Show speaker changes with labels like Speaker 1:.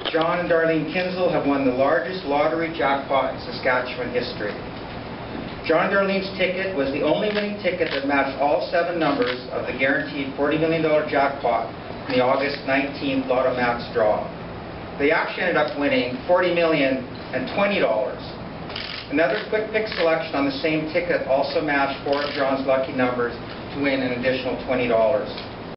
Speaker 1: John and Darlene Kinzel have won the largest lottery jackpot in Saskatchewan history. John and Darlene's ticket was the only winning ticket that matched all 7 numbers of the guaranteed $40 million jackpot in the August 19th Lotto Max draw. They actually ended up winning $40 million and $20. Another quick pick selection on the same ticket also matched 4 of John's lucky numbers to win an additional $20.